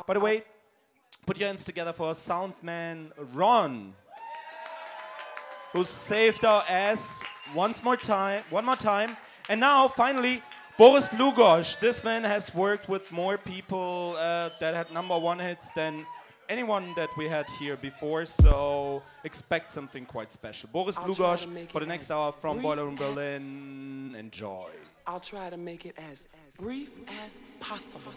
By the way, put your hands together for sound man Ron, who saved our ass one more time. And now, finally, Boris Lugosz. This man has worked with more people that had #1 hits than anyone that we had here before, so expect something quite special. Boris Lugosz for the next hour from Boiler Room Berlin. Enjoy. I'll try to make it as brief as possible.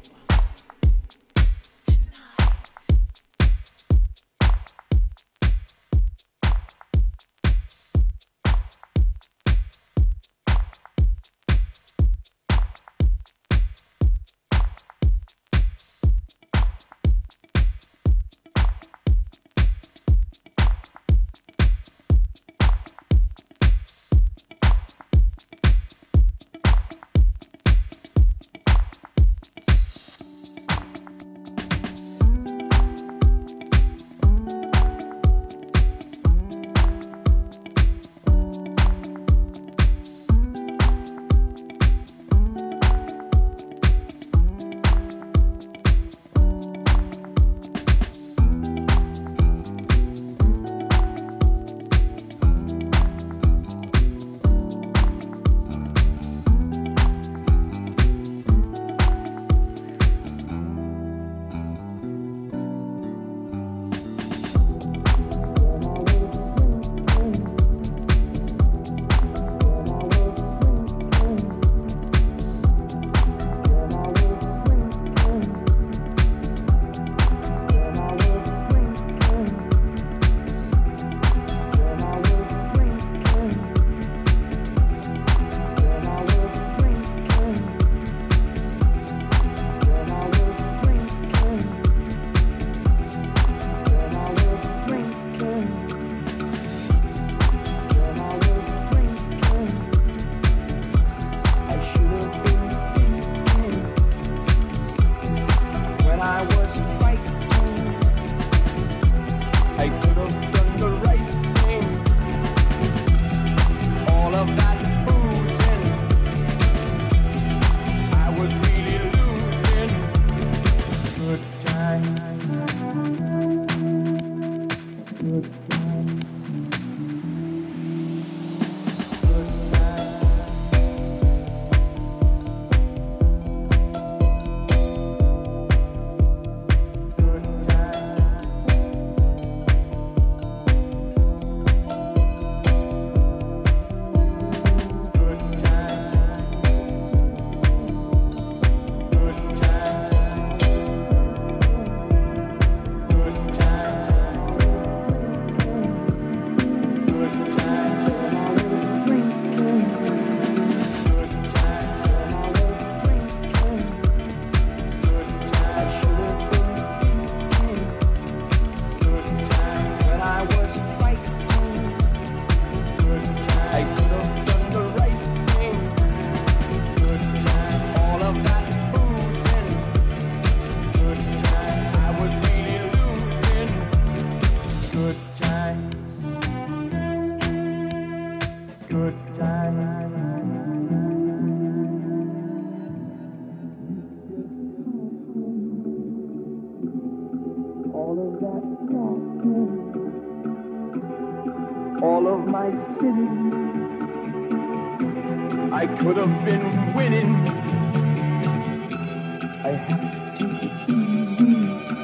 All of my city, I could have been winning. I have to be easy,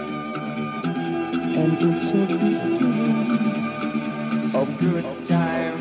and it's a beginning of good time.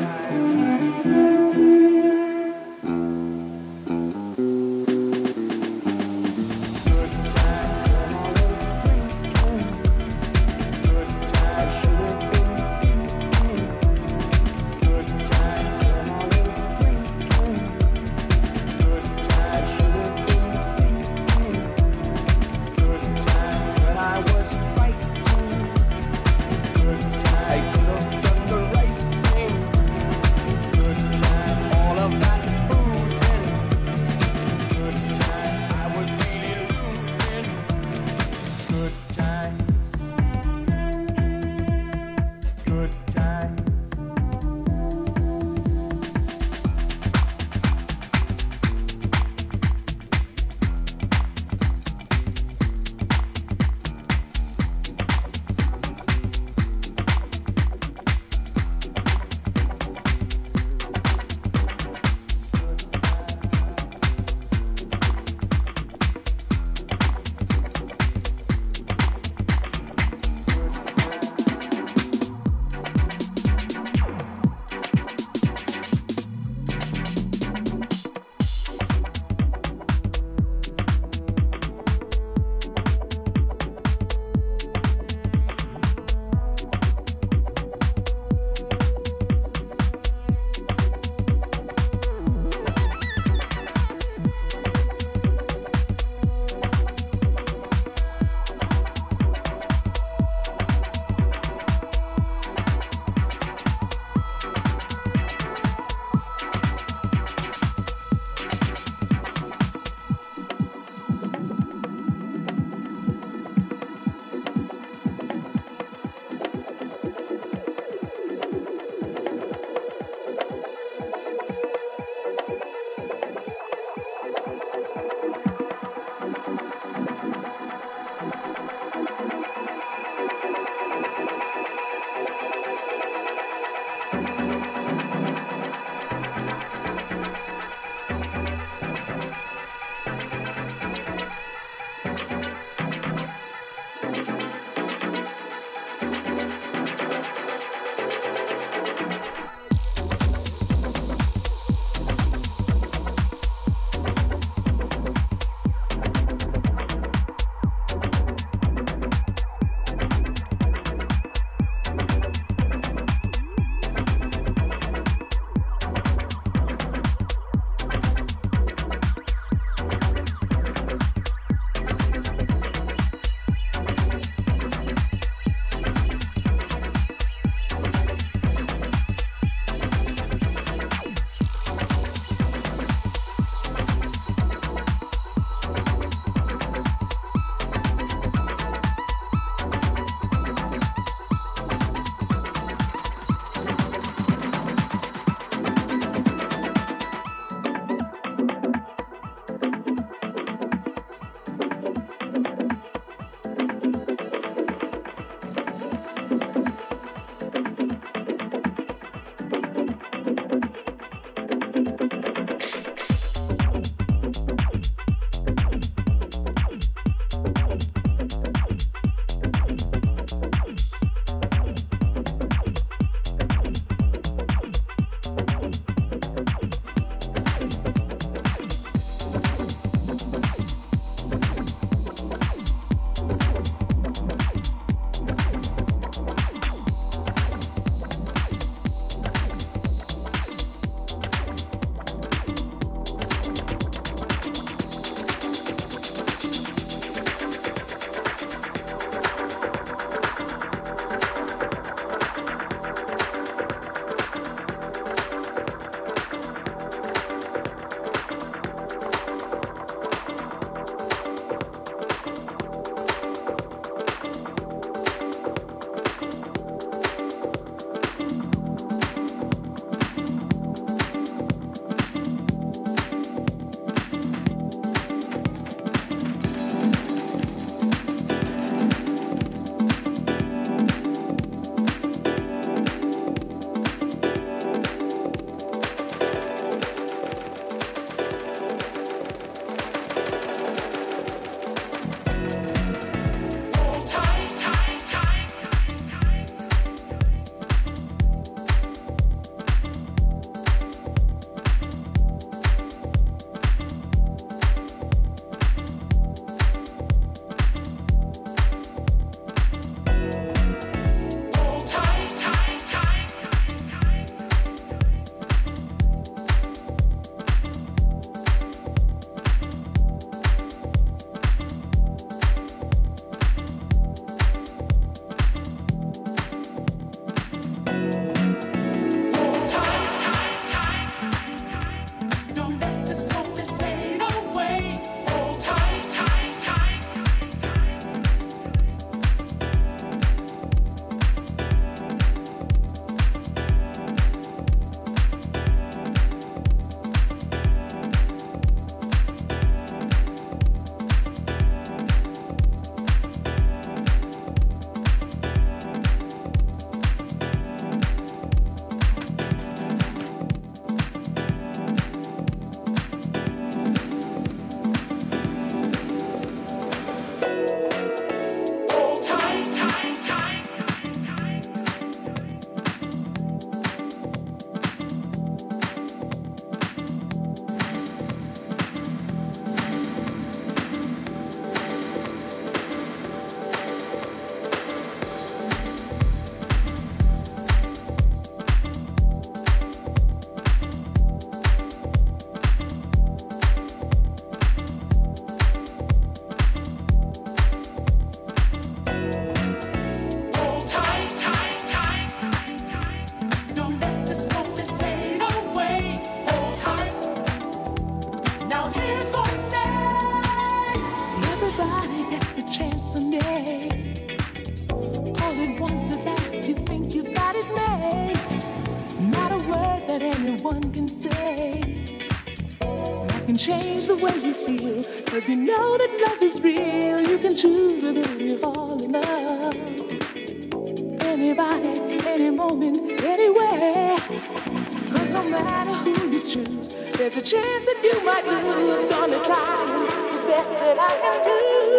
one can say that can change the way you feel. Cause you know that love is real. You can choose whether you fall in love. Anybody, any moment, anywhere. Cause no matter who you choose, there's a chance that you might lose. Gonna try and it's the best that I can do.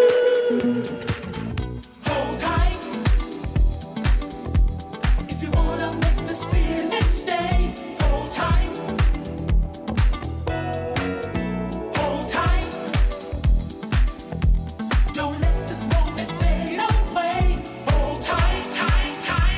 Hold tight. If you wanna make this feeling stay, hold tight. Hold tight. Don't let this moment fade away. Hold tight, tight, tight.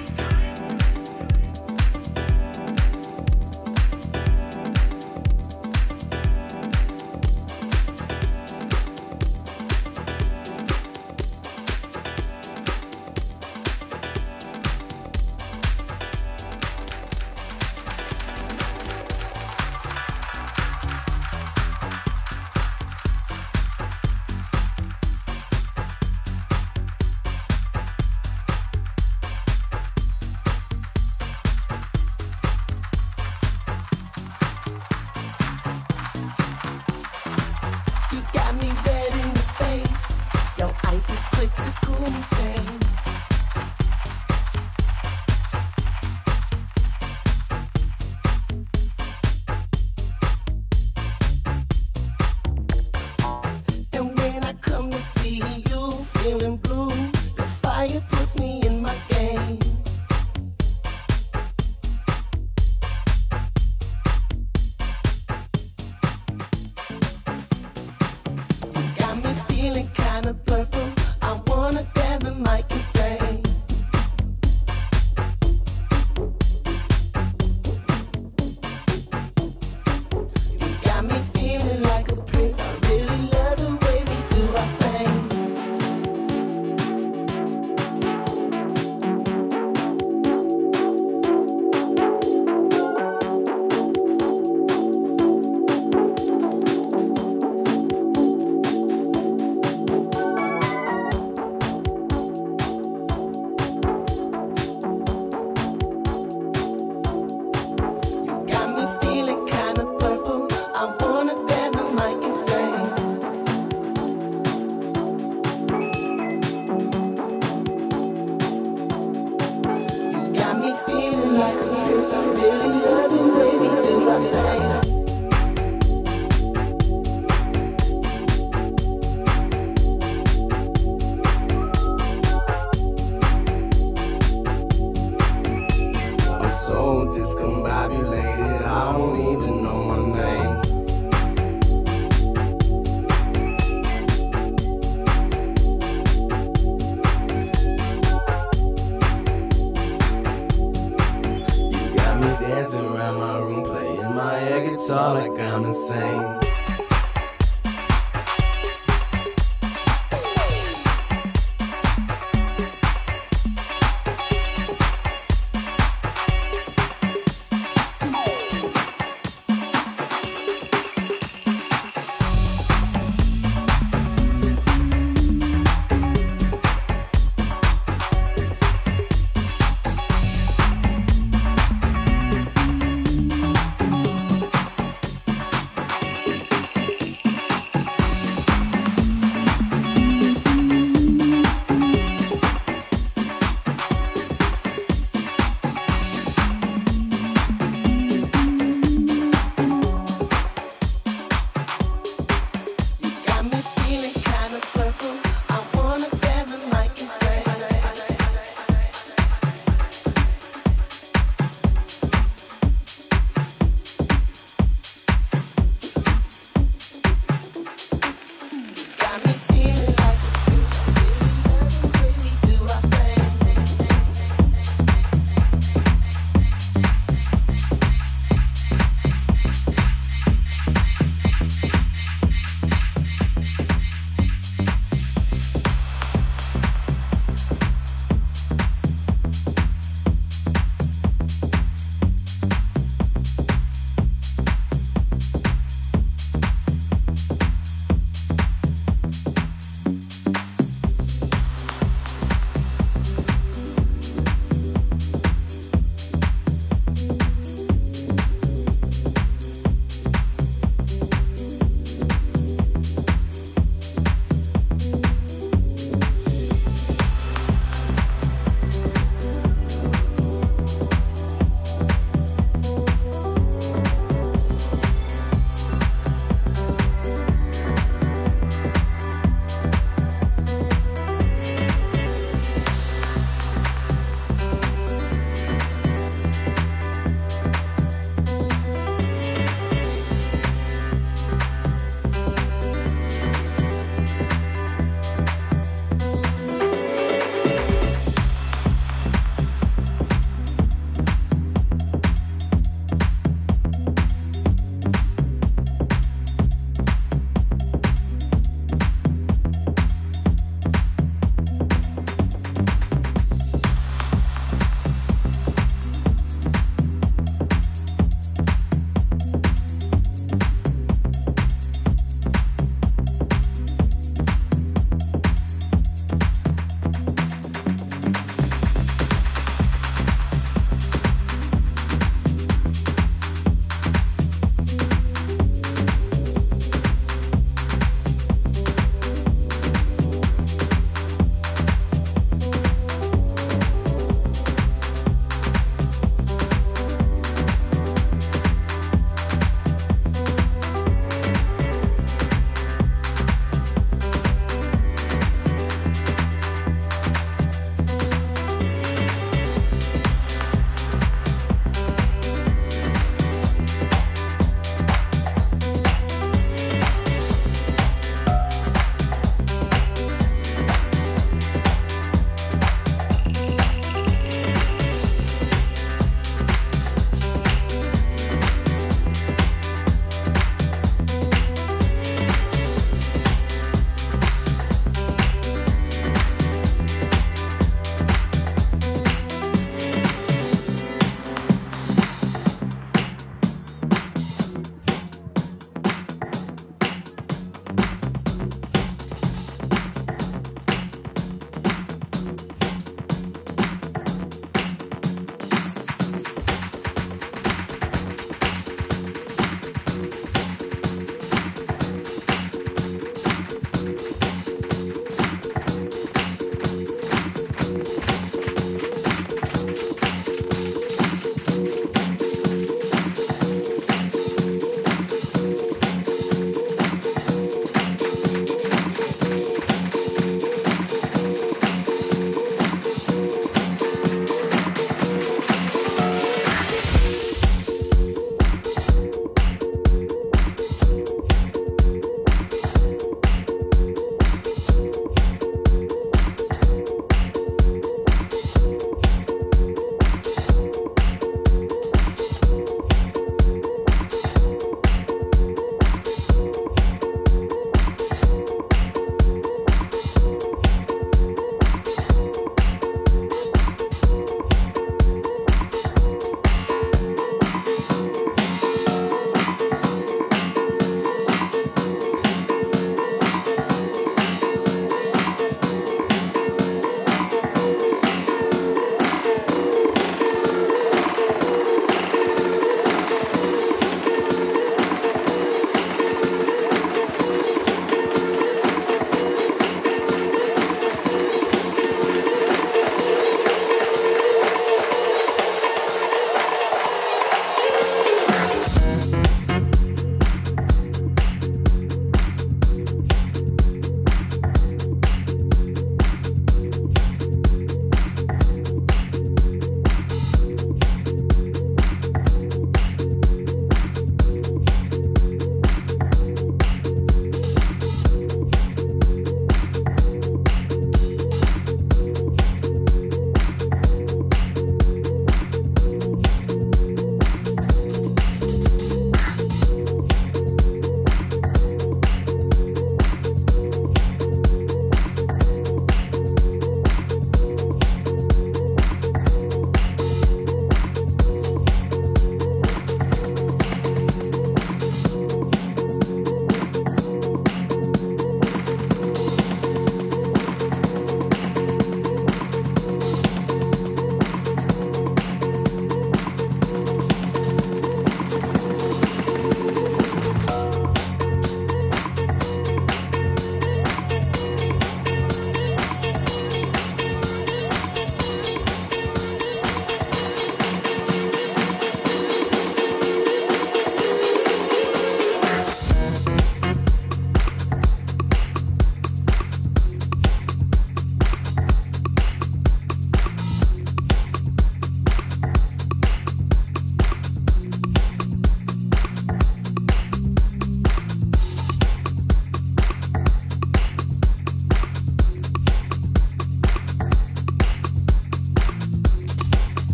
You got me red in the face. Your ice is quick to cool me tame. And when I come to see you feeling blue, the fire puts me in my game. Got me feeling kinda purple. I wanna grab the mic and say, you got me feeling like a prince. I really love the way we do our thing. You got me feeling kinda purple. I wanna grab the mic and say, you got me feeling like a prince. I really love the way we do our thing. I'm so discombobulated, I don't even know my name. You got me dancing around my room, playing my air guitar like I'm insane.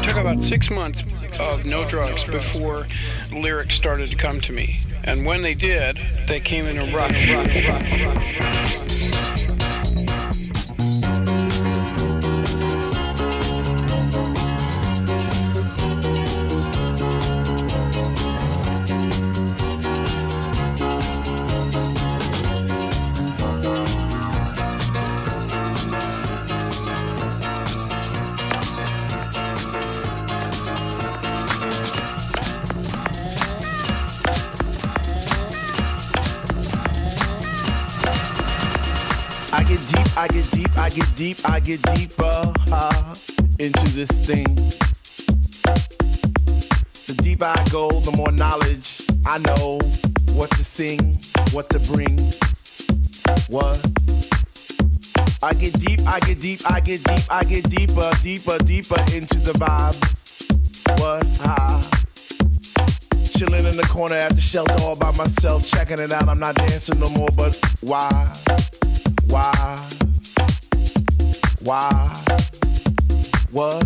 took about 6 months of no drugs before lyrics started to come to me. And when they did, they came in a rush. I get deeper into this thing. The deeper I go, the more knowledge I know what to sing, what to bring. What? I get deep, I get deep, I get deep, I get deeper, deeper, deeper into the vibe. What? Chilling in the corner at the shelter all by myself, checking it out. I'm not dancing no more, but why? Why? Why? What?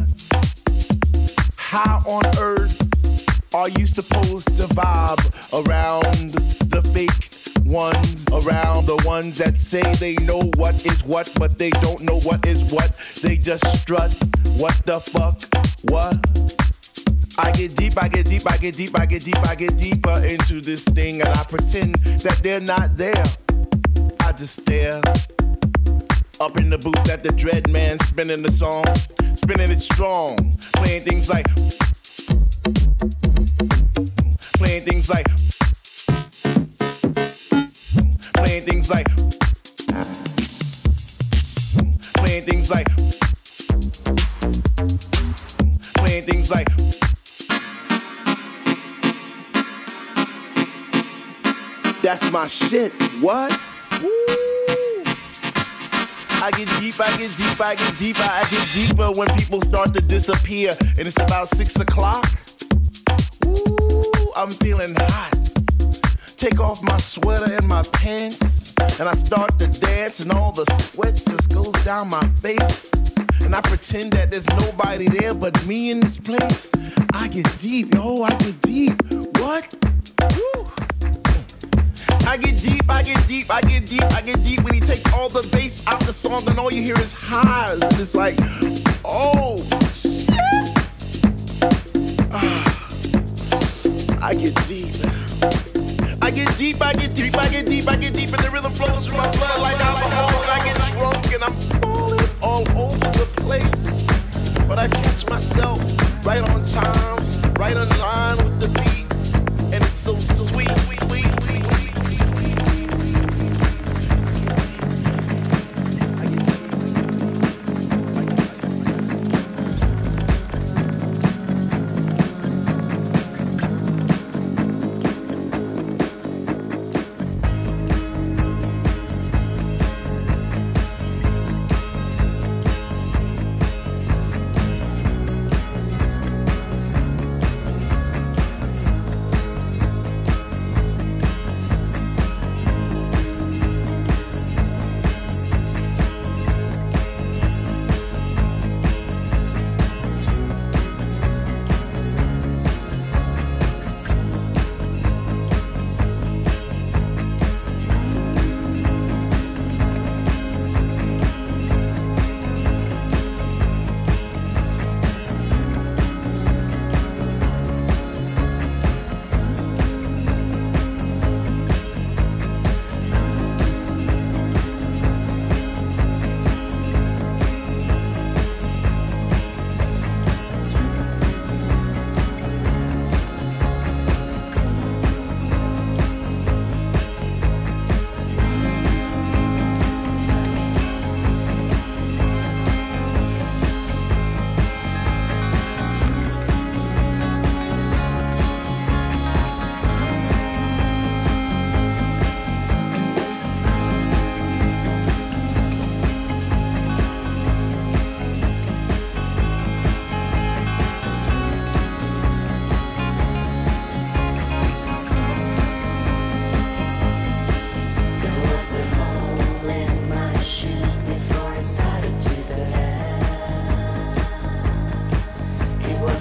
How on earth are you supposed to vibe around the fake ones, around the ones that say they know what is what, but they don't know what is what? They just strut. What the fuck? What? I get deep, I get deep, I get deep, I get deep, I get deeper into this thing, and I pretend that they're not there. I just stare. Up in the booth at the Dread Man, spinning the song, spinning it strong, playing things like, playing things like, playing things like, playing things like, playing things like. That's my shit. What? Woo! I get deep, I get deep, I get deeper, I get deeper when people start to disappear. And it's about 6 o'clock. Ooh, I'm feeling hot. Take off my sweater and my pants, and I start to dance, and all the sweat just goes down my face. And I pretend that there's nobody there but me in this place. I get deep, yo, I get deep. What? Woo. I get deep, I get deep, I get deep, I get deep when he takes all the bass out the song and all you hear is highs. And it's like, oh, shit. I get deep. I get deep, I get deep, I get deep, I get deep, and the rhythm flows through my blood like alcohol, and I get drunk and I'm falling all over the place. But I catch myself right on time, right on line with the beat, and it's so sweet, sweet, sweet, sweet.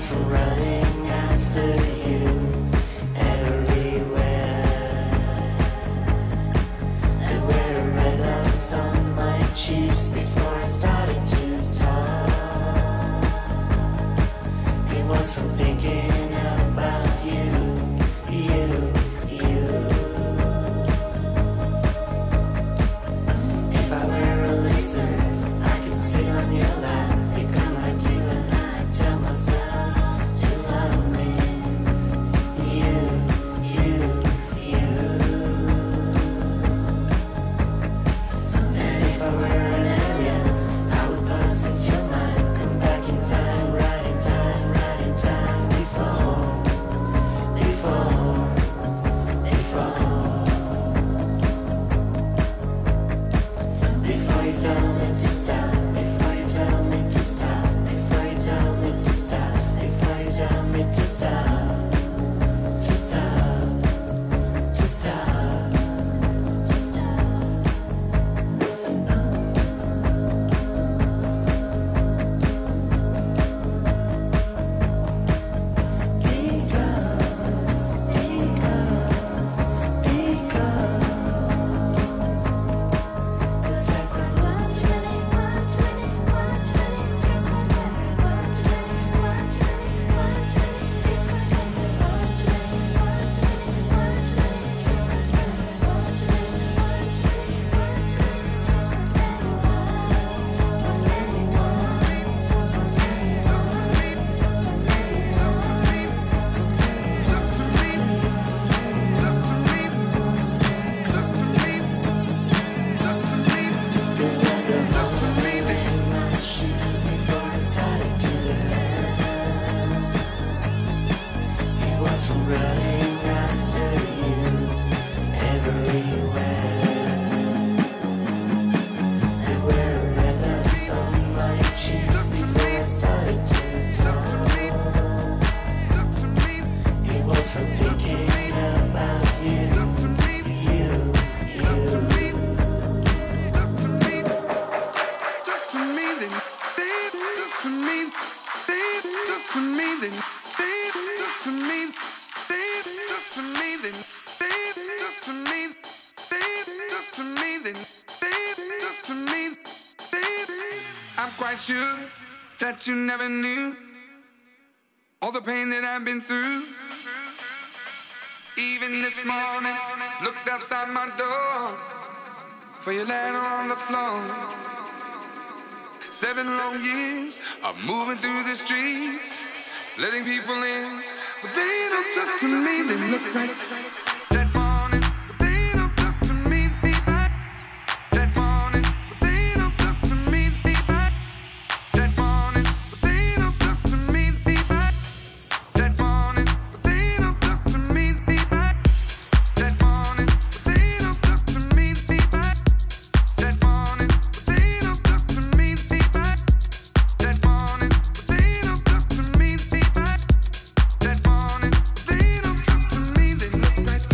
from running after you everywhere. There were red lights on my cheeks before I started to talk. It was from thinking about you. If I were a lizard, I could sit on your lap, become like you, and I tell myself to love me. You. And if I were an alien, I would possess your mind, come back in time, right in time before you tell me to stop, before you tell me to stop, before you tell me to stop, before you tell me to stop, to stop, to stop, to stop. I'm quite sure that you never knew all the pain that I've been through. Even this morning, looked outside my door for your letter on the floor. 7 long years of moving through the streets, letting people in, but they don't talk to me. They look like that morning, but they don't talk to me. That morning, but they don't talk to me. That morning, but they don't talk to me. That morning, but they don't talk to me. That morning, but they don't talk to me. That morning, but they don't talk to me. That morning, but they don't talk to me. That morning, they don't talk to me. They look like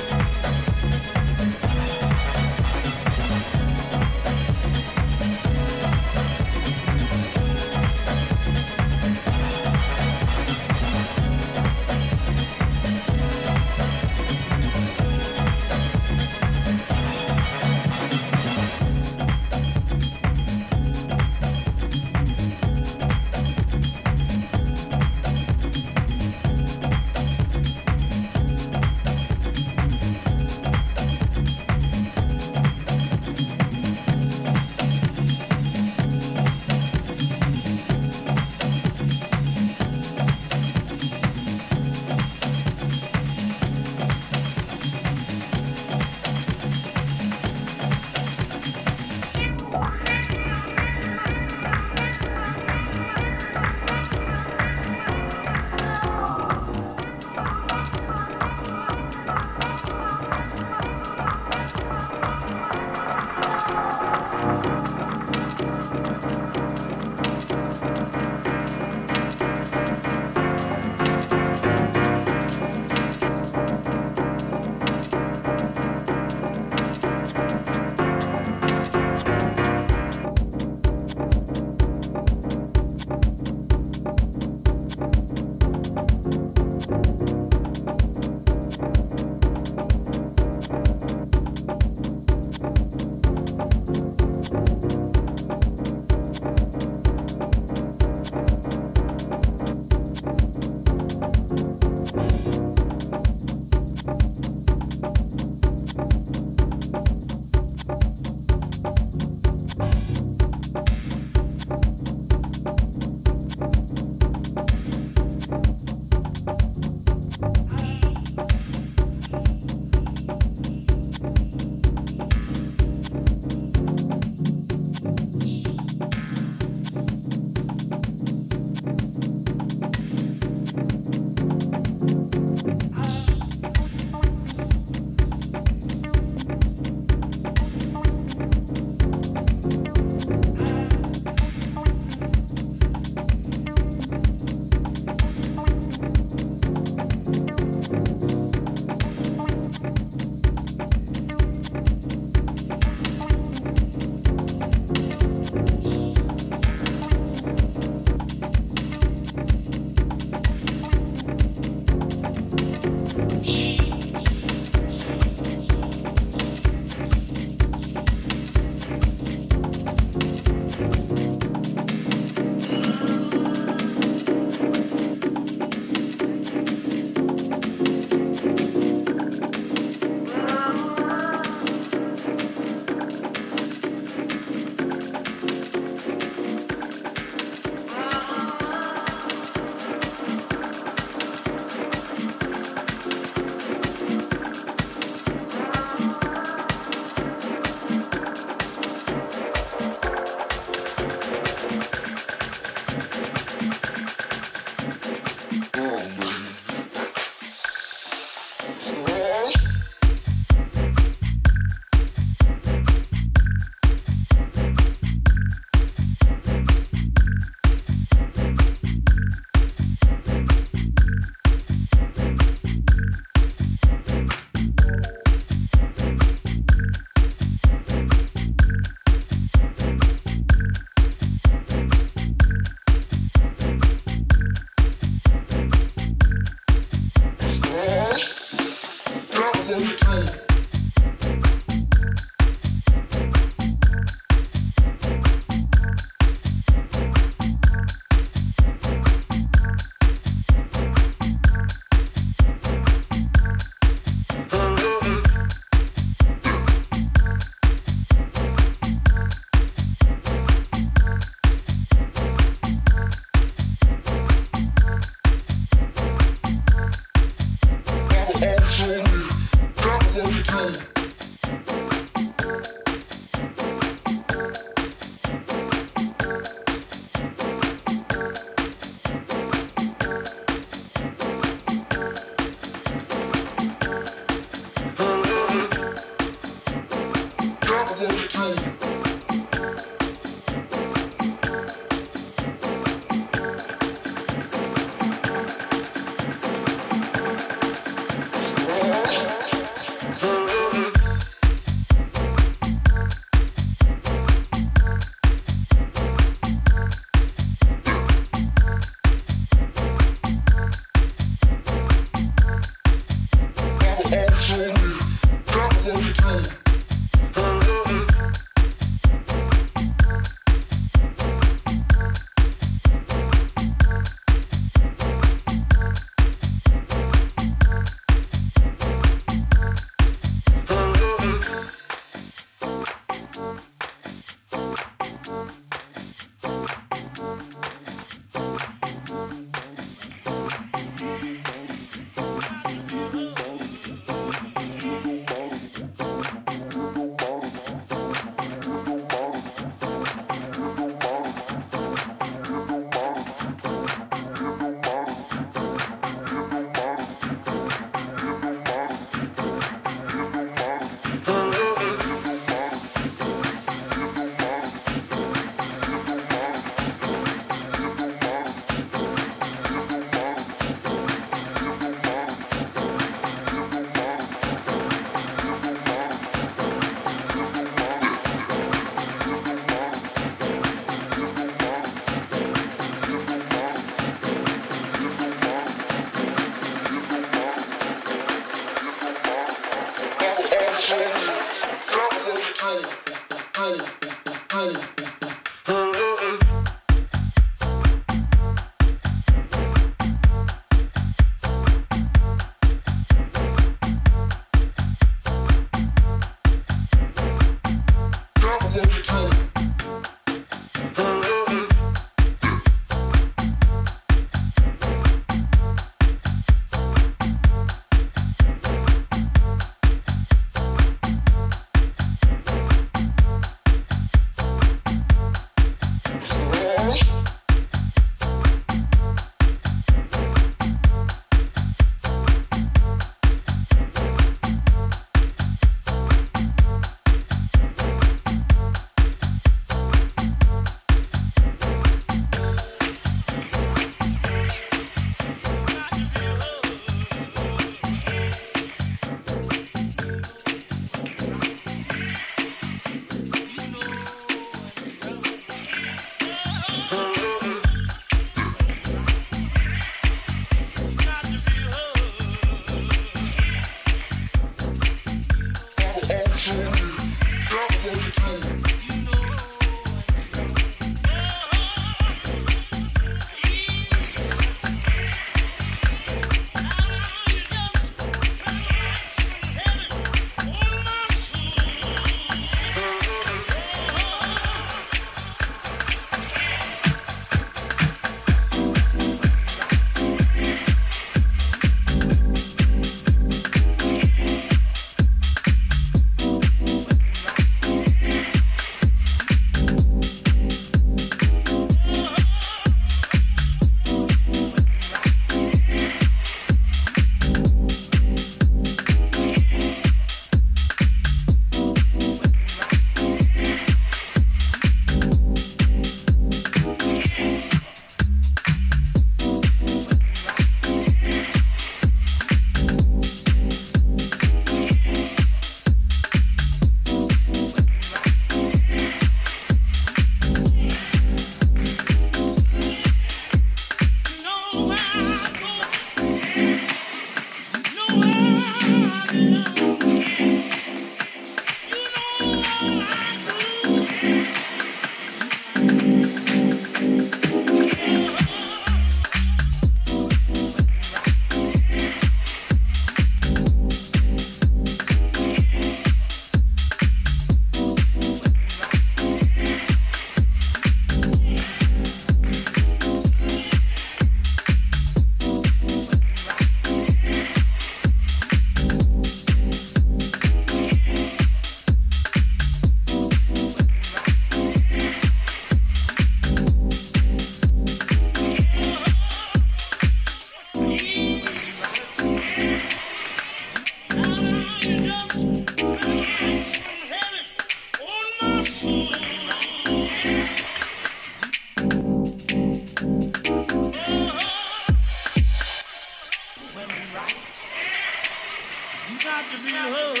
You got to be heard.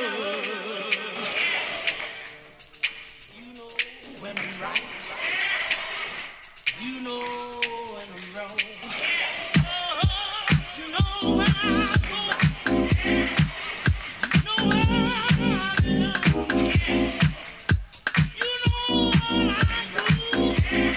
You know when I'm right. You know when I'm wrong. You know when I go. You know when I belong. You know what I do.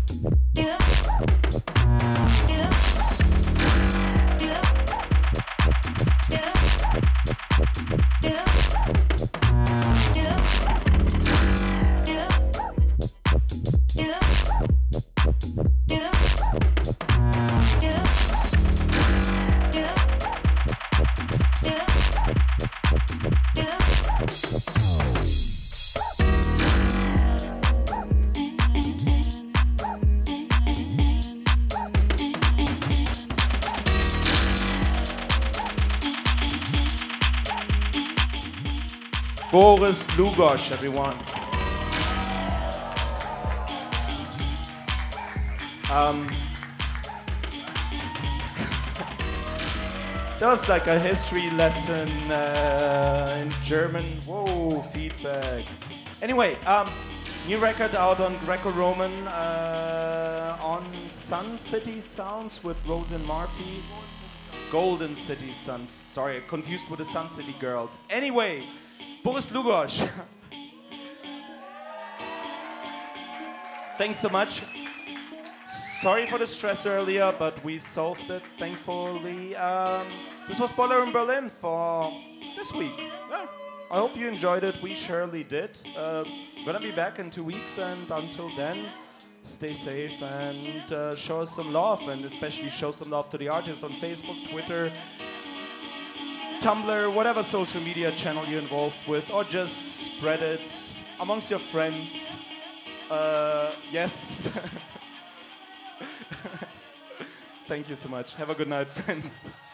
Boris Lugosz, everyone. That was like a history lesson in German. Whoa, feedback. Anyway, new record out on Greco-Roman on Sun City Sounds with Rosen Murphy. Golden City Suns. Sorry, confused with the Sun City Girls. Anyway, Boris Lugosz. Thanks so much. Sorry for the stress earlier, but we solved it, thankfully. This was Boiler in Berlin for this week. Yeah, I hope you enjoyed it. We surely did. Gonna be back in 2 weeks, and until then, stay safe and show us some love, and especially show some love to the artist on Facebook, Twitter, Tumblr, whatever social media channel you're involved with, or just spread it amongst your friends. Yes. Thank you so much. Have a good night, friends.